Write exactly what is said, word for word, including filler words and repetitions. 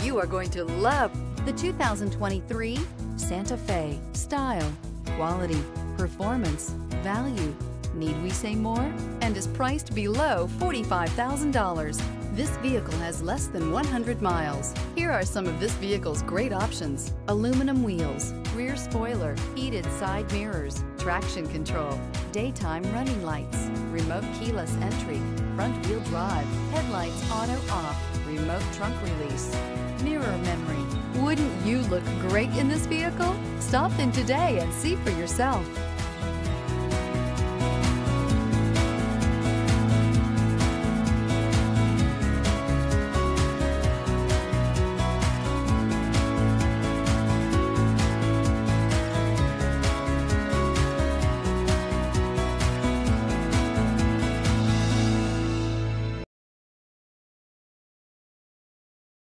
You are going to love the two thousand twenty-three Santa Fe. Style, quality, performance, value. Need we say more? And is priced below forty-five thousand dollars. This vehicle has less than one hundred miles. Here are some of this vehicle's great options: aluminum wheels, rear spoiler, heated side mirrors, traction control, daytime running lights, remote keyless entry, front wheel drive, headlights auto off, remote trunk release, mirror memory. Wouldn't you look great in this vehicle? Stop in today and see for yourself.